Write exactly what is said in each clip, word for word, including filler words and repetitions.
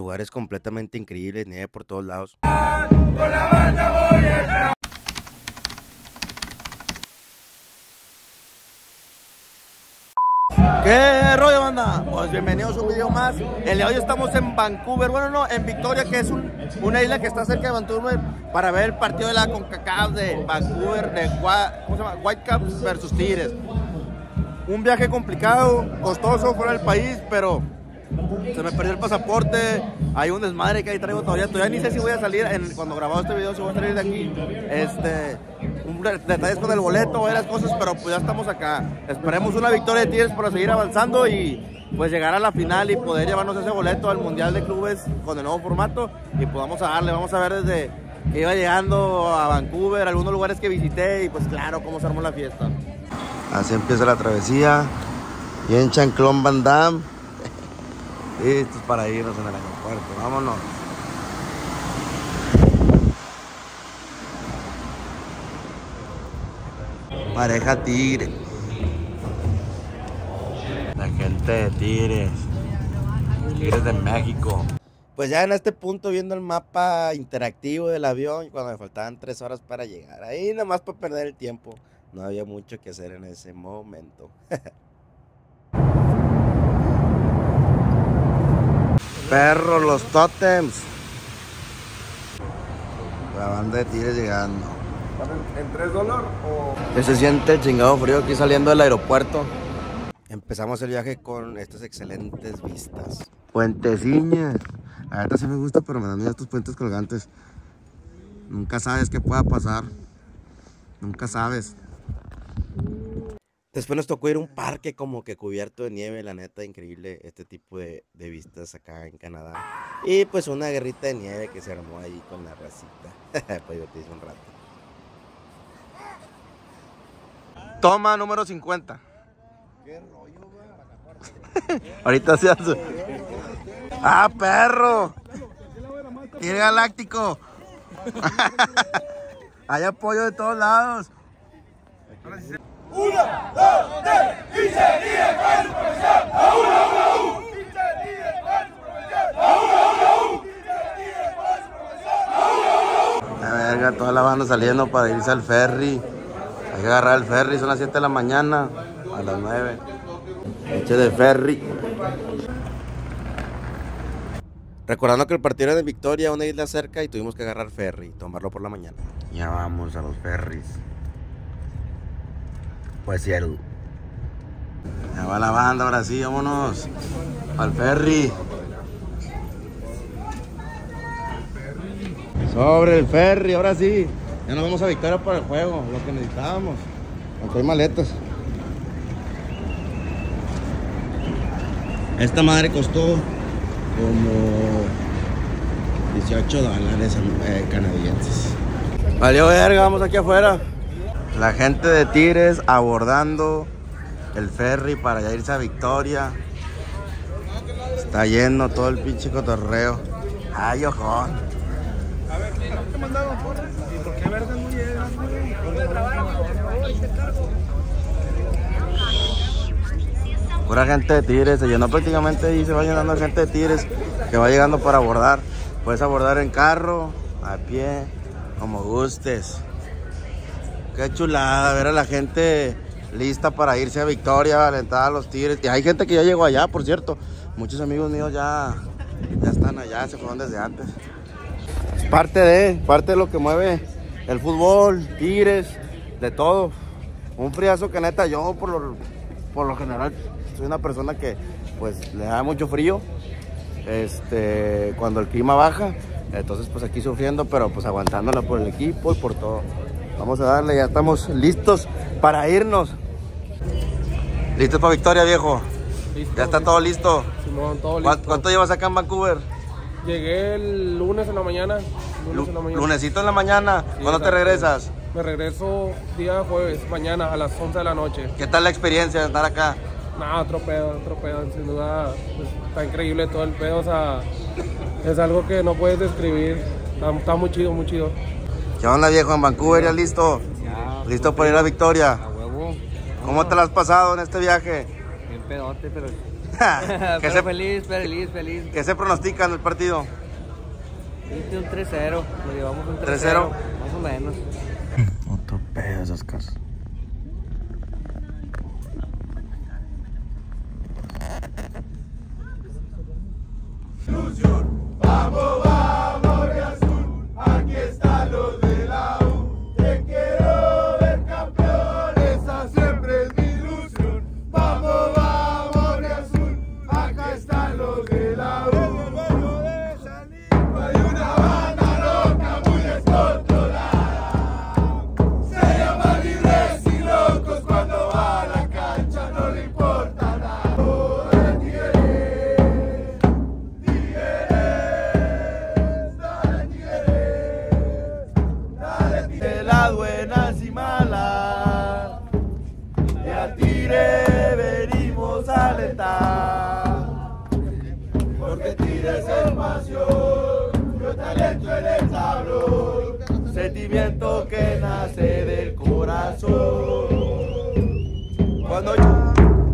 lugares completamente increíbles, nieve por todos lados. ¿Qué rollo, banda? Pues bienvenidos a un video más. El día de hoy estamos en Vancouver, bueno no, en Victoria, que es un, una isla que está cerca de Vancouver, para ver el partido de la CONCACAF de Vancouver, de ¿cómo se llama? Whitecaps versus Tigres. Un viaje complicado, costoso fuera del país, pero se me perdió el pasaporte. Hay un desmadre que ahí traigo todavía. Todavía ni sé si voy a salir, en, cuando grabado este video, si voy a salir de aquí. Este, un detalles con el boleto, varias cosas, pero pues ya estamos acá. Esperemos una victoria de Tigres para seguir avanzando y pues llegar a la final y poder llevarnos ese boleto al Mundial de Clubes con el nuevo formato. Y pues vamos a darle, vamos a ver desde que iba llegando a Vancouver, algunos lugares que visité y pues claro, cómo se armó la fiesta. Así empieza la travesía. Y en Chanclón Van Damme. Listos para irnos en el aeropuerto, vámonos. Pareja Tigre. La gente de Tigres. Tigres de México. Pues ya en este punto, viendo el mapa interactivo del avión, cuando me faltaban tres horas para llegar. Ahí nomás para perder el tiempo. No había mucho que hacer en ese momento. Perro, los tótems. La banda de Tigres llegando. ¿En tres dólares o...? Que se siente el chingado frío aquí saliendo del aeropuerto. Empezamos el viaje con estas excelentes vistas. Puenteciñas. A ver, sí me gusta, pero me dan miedo estos puentes colgantes. Nunca sabes qué pueda pasar. Nunca sabes. Después nos tocó ir a un parque como que cubierto de nieve, la neta, increíble este tipo de, de vistas acá en Canadá. Y pues una guerrita de nieve que se armó ahí con la racita. Pues divertirse un rato. Toma número cincuenta. ¿Qué rollo, güey? Ahorita se hace. ¡Ah, perro! ¡Tigre Galáctico! Hay apoyo de todos lados. Una, dos, tres, y sería con su profesión. A una, a una, u. Y sería con su profesión. A una, a una, u. Y sería con su profesión. A una, a una, u. La verga, toda la banda saliendo para irse al ferry. Hay que agarrar el ferry, son las siete de la mañana. A las nueve. Eche de ferry. Recordando que el partido era de Victoria, una isla cerca, y tuvimos que agarrar ferry y tomarlo por la mañana. Ya vamos a los ferries. Pues cielo. Ya va la banda, ahora sí, vámonos al ferry. Sobre el ferry, ahora sí. Ya nos vamos a Victoria para el juego, lo que necesitábamos. Aunque hay maletas. Esta madre costó como dieciocho dólares eh, canadienses. Valió verga, vamos aquí afuera. La gente de Tigres abordando el ferry para ya irse a Victoria. Está lleno todo el pinche cotorreo. Ay, ojón. A ver, ¿qué mandaron? ¿Y por qué verde no llega? Pura gente de Tigres, se llenó prácticamente y se va llenando gente de Tigres que va llegando para abordar. Puedes abordar en carro, a pie, como gustes. Qué chulada ver a la gente lista para irse a Victoria, alentar a los Tigres. Y hay gente que ya llegó allá, por cierto. Muchos amigos míos ya, ya están allá, se fueron desde antes. Es parte de, parte de lo que mueve el fútbol, Tigres, de todo. Un friazo que neta yo por lo, por lo general soy una persona que pues le da mucho frío. Este, cuando el clima baja, entonces pues aquí sufriendo, pero pues aguantándola por el equipo y por todo. Vamos a darle, ya estamos listos para irnos. ¿Listos para Victoria, viejo? Listo, ya está listo. todo listo. Simón, todo ¿Cuánto, listo. ¿Cuánto llevas acá en Vancouver? Llegué el lunes en la mañana. Lunes en la mañana. Lunesito en la mañana. Sí, ¿Cuándo te exacto. regresas? Me regreso día jueves, mañana a las once de la noche. ¿Qué tal la experiencia de estar acá? No, otro pedo, otro pedo, sin duda, pues, está increíble todo el pedo, o sea, es algo que no puedes describir, está, está muy chido, muy chido. ¿Qué onda, viejo? ¿En Vancouver ya listo? Ya, ¿Listo para ir a Victoria? a huevo. ¿Cómo te la has pasado en este viaje? Bien pedote, pero ¿Qué Pero se, feliz, feliz, feliz. ¿Qué se pronostica en el partido? Viste un tres cero, lo llevamos un ¿tres tres cero? cero, más o menos. Otro pedo esas casas. Vamos, vamos de azul, aquí están los de la U. Te quiero ver campeón, esa siempre es mi ilusión. Vamos, vamos de azul, acá están los de la U. Hay una banda loca muy descontrolada, se llama Libres y Locos, cuando va a la cancha no le importa nada. Oh, dale, Tigres, De las buenas y malas, y a Tigre venimos a alentar, porque Tigre es pasión, yo talento en el tablón, sentimiento que nace del corazón. Cuando yo...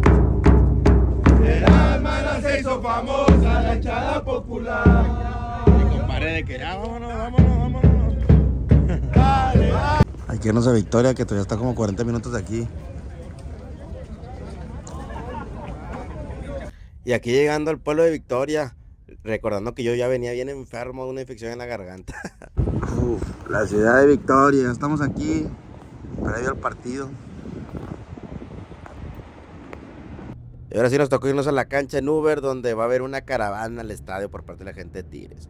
de las malas se hizo famosa la echada popular. Mi compadre de que ya, vámonos, vámonos, vámonos. Dale, dale. Hay que irnos a Victoria, que todavía está como cuarenta minutos de aquí. Y aquí llegando al pueblo de Victoria, recordando que yo ya venía bien enfermo de una infección en la garganta. Uf, la ciudad de Victoria, estamos aquí, previo al partido. Y ahora sí nos tocó irnos a la cancha en Uber, donde va a haber una caravana al estadio por parte de la gente de Tigres.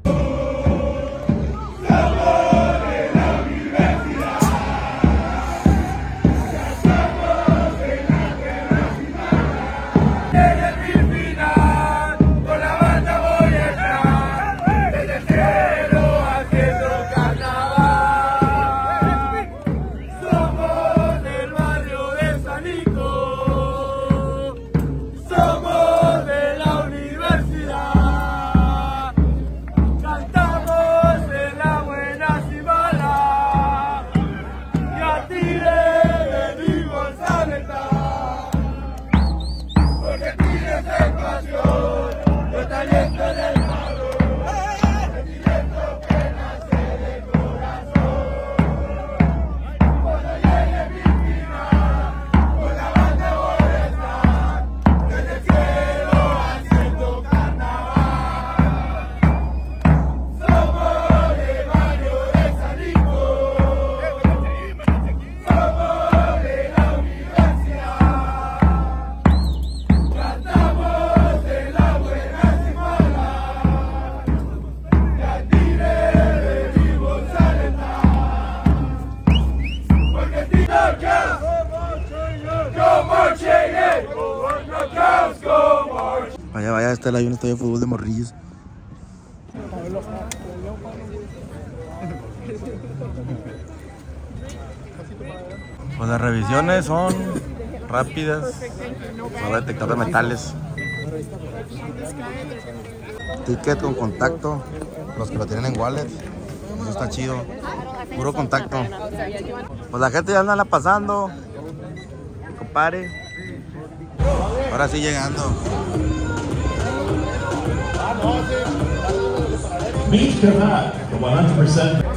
Vaya, vaya, está el hay un estadio de fútbol de morrillos. Pues las revisiones son rápidas, solo detector de metales. Ticket con contacto, los que lo tienen en wallet, eso está chido. Puro contacto. Pues la gente ya anda pasando, compadre. Ahora sí llegando. Meet the Mac, the one hundred percent.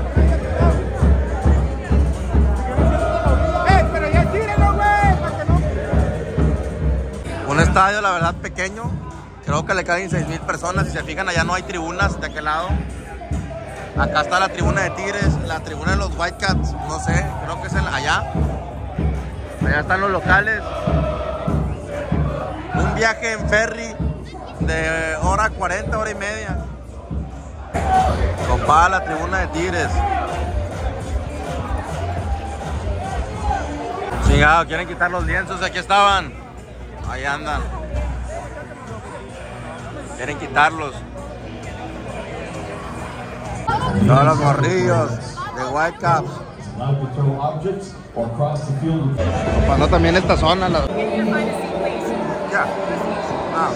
Un estadio, la verdad, pequeño. Creo que le caben seis mil personas. Si se fijan, allá no hay tribunas de aquel lado. Acá está la tribuna de Tigres, la tribuna de los Whitecaps. No sé, creo que es en allá. Allá están los locales. Un viaje en ferry de hora cuarenta, hora y media. Compa, la tribuna de Tigres. Chingado, quieren quitar los lienzos, aquí estaban. Ahí andan. Quieren quitarlos. Todos los morrillos de Whitecaps. Ocupando también esta zona. La... Ya. Ah.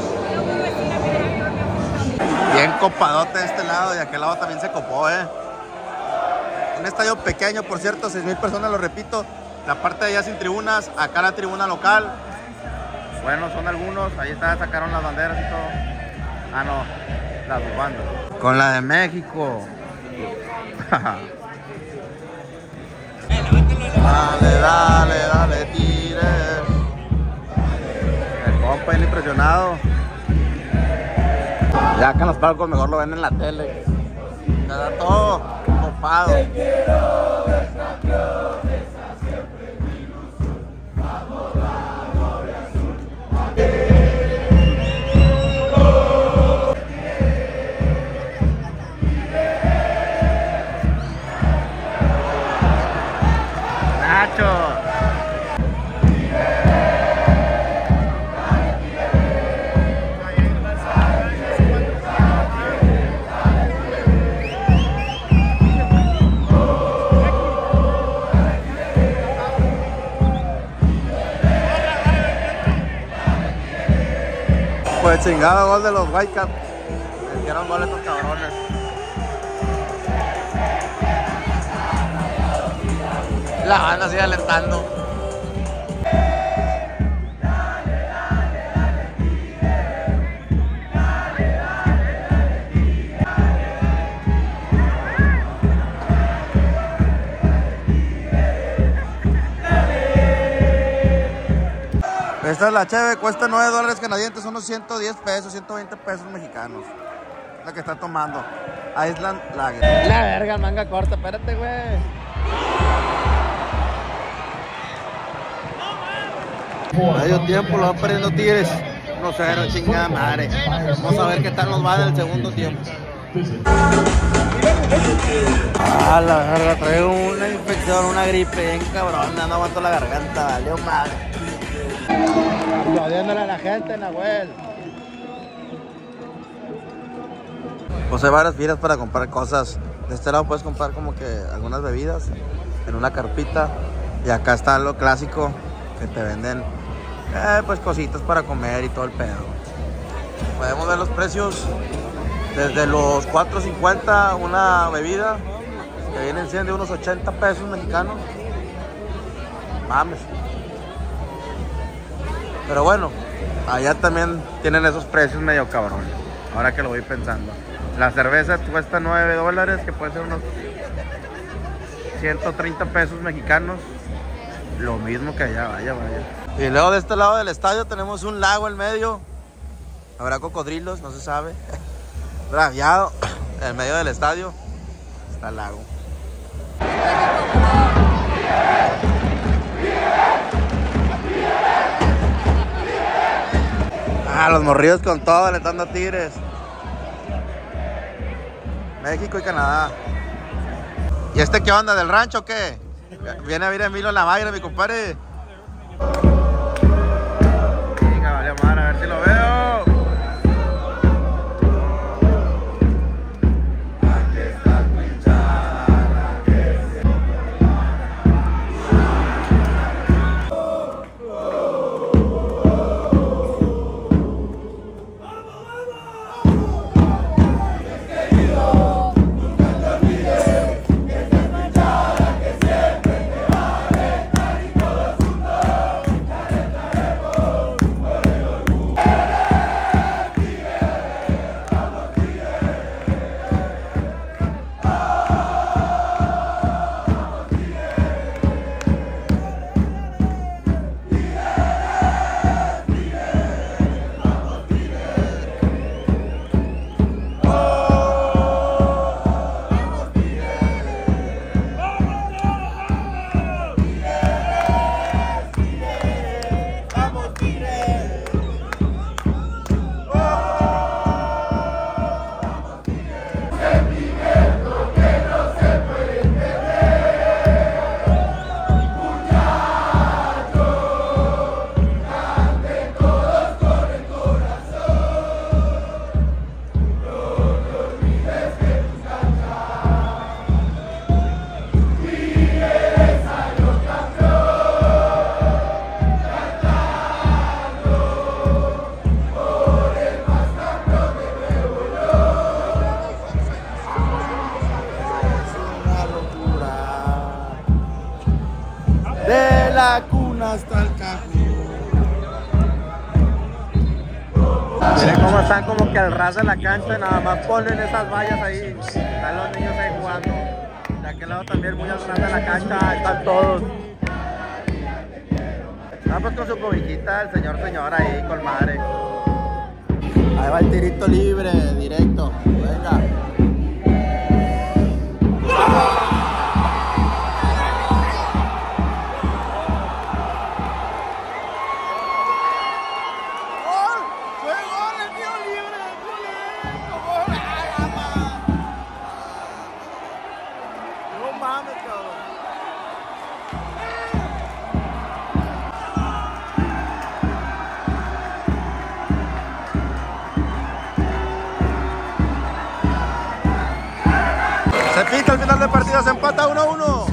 Bien copadote de este lado y aquel lado también se copó, eh. Un estadio pequeño, por cierto, seis mil personas, lo repito. La parte de allá sin tribunas, acá la tribuna local. Bueno, son algunos. Ahí está, sacaron las banderas y todo. Ah, no, las bufandas. Con la de México. Dale, dale, dale, tires. El compa bien impresionado. Ya que en los palcos mejor lo ven en la tele. Está todo copado. Pues chingado gol de los Whitecaps. Metieron gol estos cabrones. La banda sigue alentando. Esta es la cheve, cuesta nueve dólares canadienses, unos ciento diez pesos, ciento veinte pesos mexicanos. La que está tomando Island Lager. La verga, manga corta, espérate, güey. Medio tiempo lo van perdiendo Tigres. uno cero, chingada madre. Vamos a ver qué tal nos va en el segundo tiempo. Ah, la verga, traigo una infección, una gripe bien cabrona, no aguanto la garganta, valió madre. Jodiéndole a la gente, Nahuel. Pues hay varias filas para comprar cosas. De este lado puedes comprar como que algunas bebidas en una carpita. Y acá está lo clásico, que te venden eh, pues cositas para comer y todo el pedo. Podemos ver los precios desde los cuatro cincuenta una bebida, que vienen siendo unos ochenta pesos mexicanos. Mames. Pero bueno, allá también tienen esos precios medio cabrones. Ahora que lo voy pensando. La cerveza cuesta nueve dólares, que puede ser unos ciento treinta pesos mexicanos. Lo mismo que allá, vaya, vaya. Y luego de este lado del estadio tenemos un lago en medio. Habrá cocodrilos, no se sabe. Braviado, en medio del estadio está el lago. Ah, los morrillos con todo, alentando a Tigres. México y Canadá. ¿Y este qué onda, del rancho o qué? Viene a ver Emilio Lamagra, mi compadre. Venga, vale, man, a ver si lo veo. De la cuna hasta el cajón. Miren cómo están como que al ras de la cancha, nada más ponen esas vallas ahí. Están los niños ahí jugando. De aquel lado también muy al ras de la cancha, están todos. Ah, pues con su cobijita, el señor, señora ahí, con madre. Ahí va el tirito libre, directo. Venga. Se pita al final del partido, se empata uno a uno.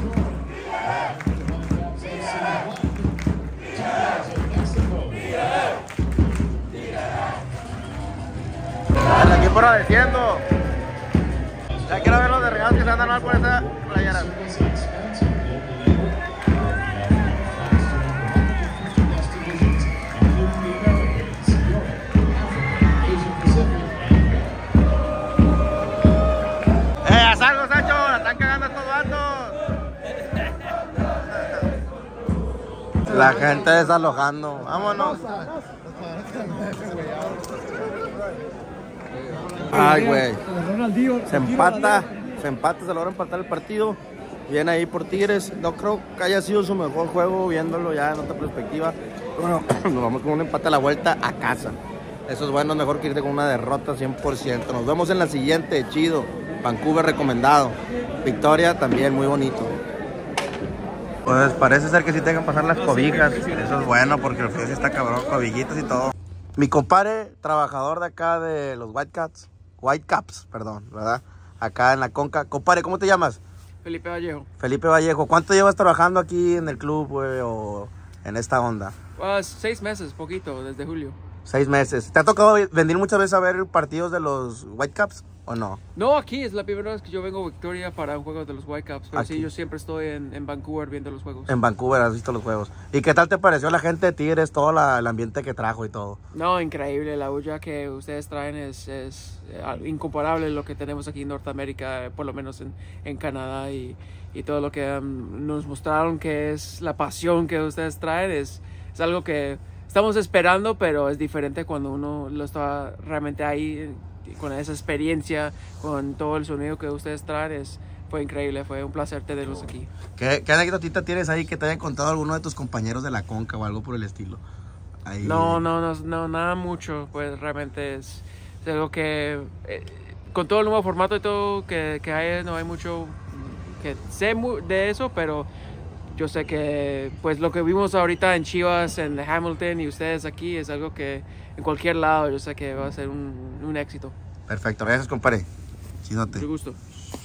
El equipo agradeciendo. Ya quiero ver los de regalos que se andan mal por esa playera. ¡Salgo, Sancho! ¡La están cagando estos vatos! La gente desalojando. ¡Vámonos! Ay, güey. Se empata. Se empata, se logra empatar el partido. Viene ahí por Tigres. No creo que haya sido su mejor juego viéndolo ya en otra perspectiva. Bueno, nos vamos con un empate a la vuelta a casa. Eso es bueno, mejor que irte con una derrota cien por ciento. Nos vemos en la siguiente, chido. Vancouver recomendado. Victoria también, muy bonito. Pues parece ser que sí tengan que pasar las cobijas. Eso es bueno porque el frío sí está cabrón, cobijitas y todo. Mi compadre, trabajador de acá de los Whitecaps, Whitecaps, perdón, ¿verdad? Acá en la Conca. Compadre, ¿cómo te llamas? Felipe Vallejo. Felipe Vallejo. ¿Cuánto llevas trabajando aquí en el club, güey, o en esta onda? Uh, seis meses, poquito, desde julio. Seis meses. ¿Te ha tocado venir muchas veces a ver partidos de los Whitecaps o no? No, aquí es la primera vez que yo vengo a Victoria para un juego de los Whitecaps. Pero Aquí. sí, yo siempre estoy en, en Vancouver viendo los juegos. En Vancouver has visto los juegos. ¿Y qué tal te pareció la gente de Tigres, todo la, el ambiente que trajo y todo? No, increíble. La bulla que ustedes traen es, es eh, incomparable lo que tenemos aquí en Norteamérica, eh, por lo menos en, en Canadá. Y, y todo lo que um, nos mostraron que es la pasión que ustedes traen es, es algo que estamos esperando, pero es diferente cuando uno lo está realmente ahí, con esa experiencia, con todo el sonido que ustedes traen. Es, fue increíble, fue un placer tenerlos aquí. ¿Qué, qué anécdotita tienes ahí que te hayan contado alguno de tus compañeros de la Conca o algo por el estilo? Ahí... No, no, no, no, nada mucho, pues realmente es, es algo que, eh, con todo el nuevo formato y todo que, que hay, no hay mucho que sé de eso, pero yo sé que pues lo que vimos ahorita en Chivas, en Hamilton y ustedes aquí es algo que en cualquier lado yo sé que va a ser un, un éxito. Perfecto, gracias, compadre. Chidote. Mucho gusto.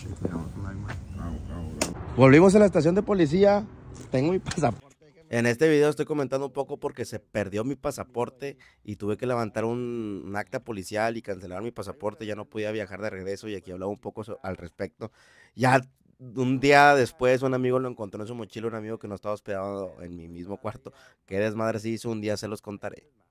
Volvimos a la estación de policía. Tengo mi pasaporte. En este video estoy comentando un poco porque se perdió mi pasaporte y tuve que levantar un, un acta policial y cancelar mi pasaporte. Ya no podía viajar de regreso y aquí hablaba un poco so, al respecto. Ya un día después un amigo lo encontró en su mochila, un amigo que no estaba hospedado en mi mismo cuarto. Qué desmadre se hizo, un día se los contaré.